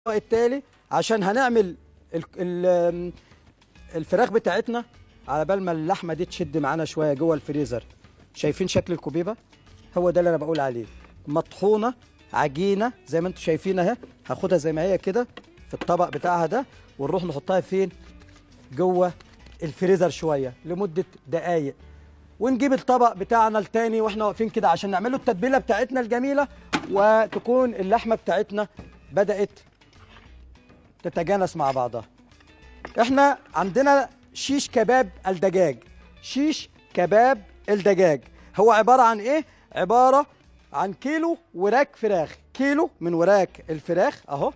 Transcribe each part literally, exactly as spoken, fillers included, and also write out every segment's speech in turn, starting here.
التالي عشان هنعمل ال ال الفراخ بتاعتنا على بال ما اللحمه دي تشد معانا شويه جوه الفريزر. شايفين شكل الكوبيبه؟ هو ده اللي انا بقول عليه، مطحونه عجينه زي ما انتم شايفين اهي. هاخدها زي ما هي كده في الطبق بتاعها ده، ونروح نحطها فين؟ جوه الفريزر شويه لمده دقائق، ونجيب الطبق بتاعنا التاني واحنا واقفين كده عشان نعمله التتبيله بتاعتنا الجميله، وتكون اللحمه بتاعتنا بدات تتجانس مع بعضها. احنا عندنا شيش كباب الدجاج. شيش كباب الدجاج هو عباره عن ايه؟ عباره عن كيلو وراك فراخ، كيلو من وراك الفراخ اهو،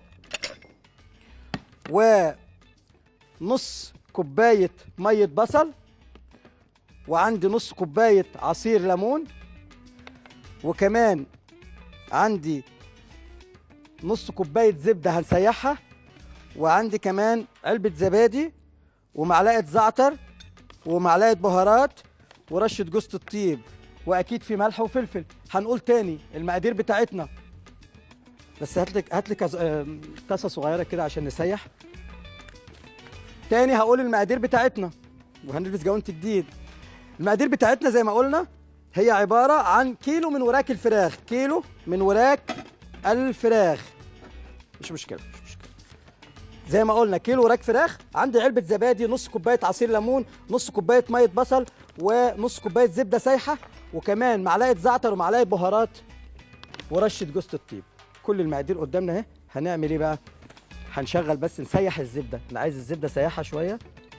ونص كوبايه ميه بصل، وعندي نص كوبايه عصير ليمون، وكمان عندي نص كوبايه زبده هنسيحها، وعندي كمان علبه زبادي ومعلقه زعتر ومعلقه بهارات ورشه جوز الطيب، واكيد في ملح وفلفل. هنقول تاني المقادير بتاعتنا، بس هات لك هات لك طاسه صغيره كده عشان نسيح. تاني هقول المقادير بتاعتنا وهنلبس جوانت جديد. المقادير بتاعتنا زي ما قلنا هي عباره عن كيلو من وراك الفراخ، كيلو من وراك الفراخ، مش مشكله مش مشكله زي ما قلنا كيلو وراك فراخ. عندي علبه زبادي، نص كوبايه عصير ليمون، نص كوبايه ميه بصل، ونص كوبايه زبده سايحه، وكمان معلقه زعتر ومعلقه بهارات ورشه جوز الطيب. كل المقادير قدامنا اهي. هنعمل ايه بقى؟ هنشغل بس نسيح الزبده. انا عايز الزبده سيحه شويه.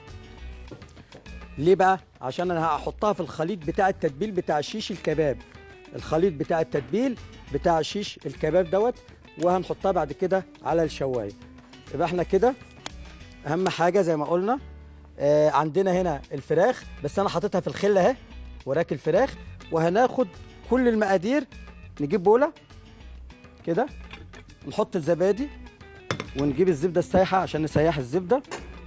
ليه بقى؟ عشان انا هحطها في الخليط بتاع التتبيل بتاع شيش الكباب، الخليط بتاع التتبيل بتاع شيش الكباب دوت، وهنحطها بعد كده على الشوايه. يبقى احنا كده اهم حاجه زي ما قلنا آه عندنا هنا الفراخ، بس انا حاططها في الخله اهي وراك الفراخ. وهناخد كل المقادير، نجيب بوله كده، نحط الزبادي، ونجيب الزبده السايحه عشان نسيح الزبده،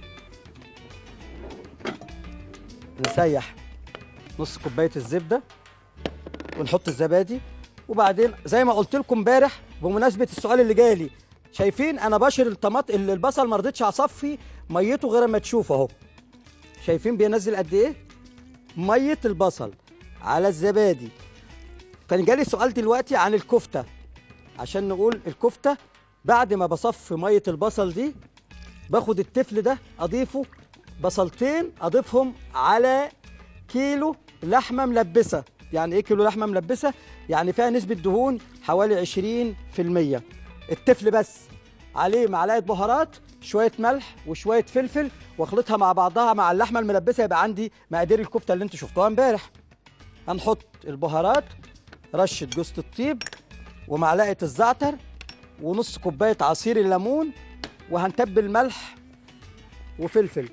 نسيح نص كوبايه الزبده، ونحط الزبادي. وبعدين زي ما قلت لكم امبارح بمناسبه السؤال اللي جالي، شايفين انا بشر الطماط البصل ما رضيتش اصفي ميته غير اما تشوف اهو. شايفين بينزل قد ايه ميه البصل على الزبادي. كان جالي سؤال دلوقتي عن الكفته، عشان نقول الكفته بعد ما بصفي ميه البصل دي باخد التفل ده اضيفه بصلتين، اضيفهم على كيلو لحمه ملبسه. يعني ايه كيلو لحمه ملبسه؟ يعني فيها نسبه دهون حوالي عشرين في المية. التفل بس عليه معلقه بهارات، شويه ملح وشويه فلفل، واخلطها مع بعضها مع اللحمه الملبسه، يبقى عندي مقادير الكفته اللي انتوا شفتوها امبارح. هنحط البهارات، رشه جوز الطيب، ومعلقه الزعتر، ونص كوبايه عصير الليمون، وهنتبل ملح وفلفل،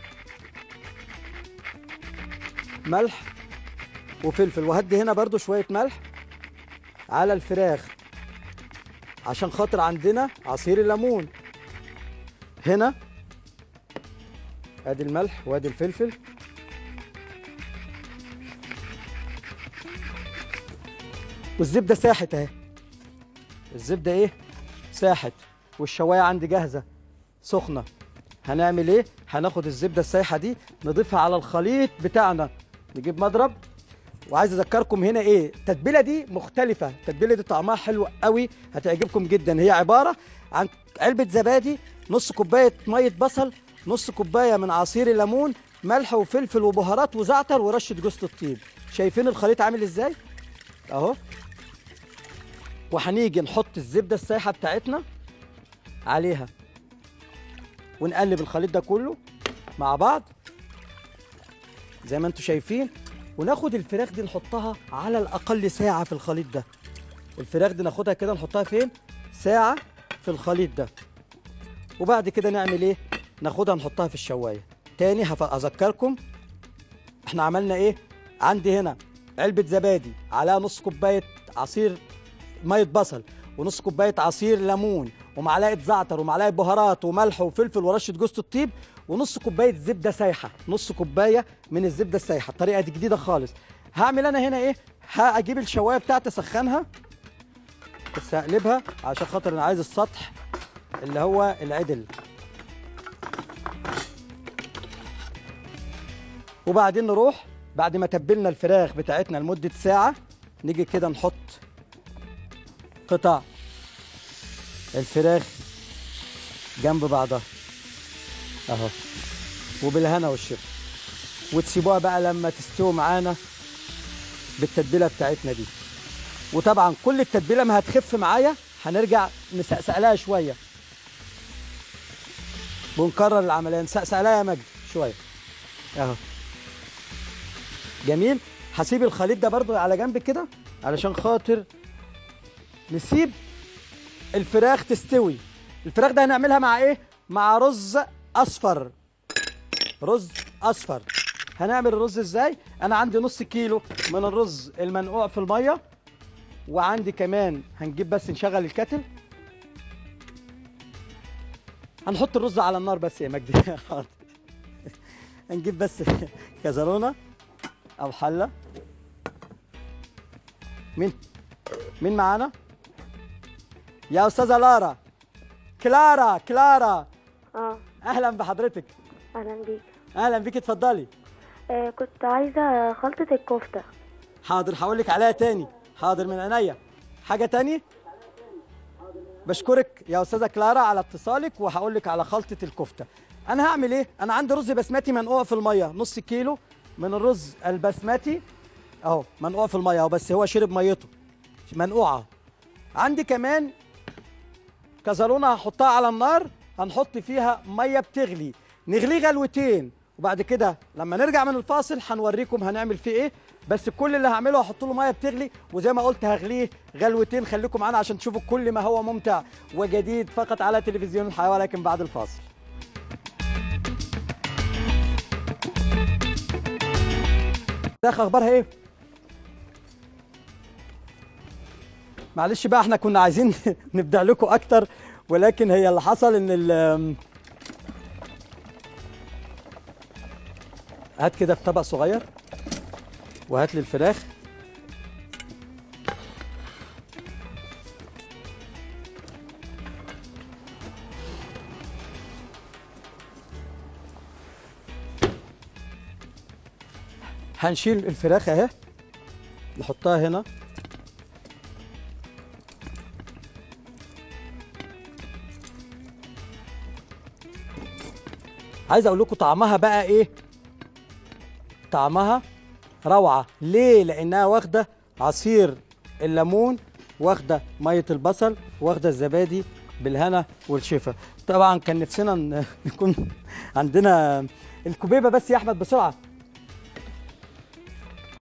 ملح وفلفل. وهدي هنا برضو شويه ملح على الفراخ عشان خاطر عندنا عصير الليمون. هنا ادي الملح وادي الفلفل، والزبده ساحت اهي. الزبده ايه؟ ساحت، والشوايه عندي جاهزه سخنه. هنعمل ايه؟ هناخد الزبده السايحه دي نضيفها على الخليط بتاعنا. نجيب مضرب. وعايز اذكركم هنا ايه، التتبيله دي مختلفه، التتبيله دي طعمها حلو قوي، هتعجبكم جدا. هي عباره عن علبه زبادي، نص كوبايه ميه بصل، نص كوبايه من عصير الليمون، ملح وفلفل وبهارات وزعتر ورشه جوز الطيب. شايفين الخليط عامل ازاي اهو. وهنيجي نحط الزبده السايحه بتاعتنا عليها، ونقلب الخليط ده كله مع بعض زي ما انتم شايفين. وناخد الفراخ دي نحطها على الاقل ساعه في الخليط ده. الفراخ دي ناخدها كده نحطها فين؟ ساعه في الخليط ده. وبعد كده نعمل ايه؟ ناخدها نحطها في الشوايه. تاني هذكركم احنا عملنا ايه. عندي هنا علبه زبادي عليها نص كوبايه عصير ميه بصل، ونص كوبايه عصير ليمون، ومعلقه زعتر ومعلقه بهارات وملح وفلفل ورشه جوز الطيب، ونص كوبايه زبده سايحه، نص كوبايه من الزبده السايحه. الطريقه دي جديده خالص. هعمل انا هنا ايه؟ هجيب الشوايه بتاعتي اسخنها، بس هقلبها عشان خاطر انا عايز السطح اللي هو العدل. وبعدين نروح بعد ما تبلنا الفراخ بتاعتنا لمدة ساعة، نيجي كده نحط قطع الفراخ جنب بعضها اهو، وبالهنا والشفا، وتسيبوها بقى لما تستوي معانا بالتتبيله بتاعتنا دي. وطبعا كل التتبيله ما هتخف معايا هنرجع نسقسق لها شويه، ونكرر العمليه نسقسق لها يا مجدي شويه اهو. جميل. هسيب الخليط ده برضو على جنب كده علشان خاطر نسيب الفراخ تستوي. الفراخ ده هنعملها مع ايه؟ مع رز اصفر. رز اصفر. هنعمل الرز ازاي؟ انا عندي نص كيلو من الرز المنقوع في الميه، وعندي كمان هنجيب بس نشغل الكتل، هنحط الرز على النار بس يا مجدي. حاضر. هنجيب بس كزرونه او حله. مين مين معانا؟ يا استاذه لارا. كلارا كلارا. اه اهلا بحضرتك. اهلا بيك. اهلا بيك، اتفضلي. آه كنت عايزه خلطه الكفته. حاضر هقول لك عليها تاني. حاضر من عينيا. حاجه تاني؟ بشكرك يا استاذه كلارا على اتصالك، وهقول لك على خلطه الكفته. انا هعمل ايه؟ انا عندي رز بسمتي منقوع في الميه، نص كيلو من الرز البسمتي اهو منقوع في الميه اهو، بس هو شرب ميته منقوعه. عندي كمان كزرونه هحطها على النار، هنحط فيها ميه بتغلي، نغليه غلوتين، وبعد كده لما نرجع من الفاصل هنوريكم هنعمل فيه ايه. بس كل اللي هعمله هحط له ميه بتغلي، وزي ما قلت هغليه غلوتين. خليكم معانا عشان تشوفوا كل ما هو ممتع وجديد فقط على تلفزيون الحياه، ولكن بعد الفاصل. الفراخ اخبارها ايه؟ معلش بقى احنا كنا عايزين نبدع لكم اكتر، ولكن هي اللي حصل ان ال هات كده في طبق صغير وهات لي الفراخ. هنشيل الفراخ اهي نحطها هنا. عايز اقول لكم طعمها بقى ايه؟ طعمها روعه. ليه؟ لانها واخده عصير الليمون، واخده ميه البصل، واخده الزبادي بالهنا والشفا. طبعا كان نفسنا نكون عندنا الكوبيبه، بس يا احمد بسرعه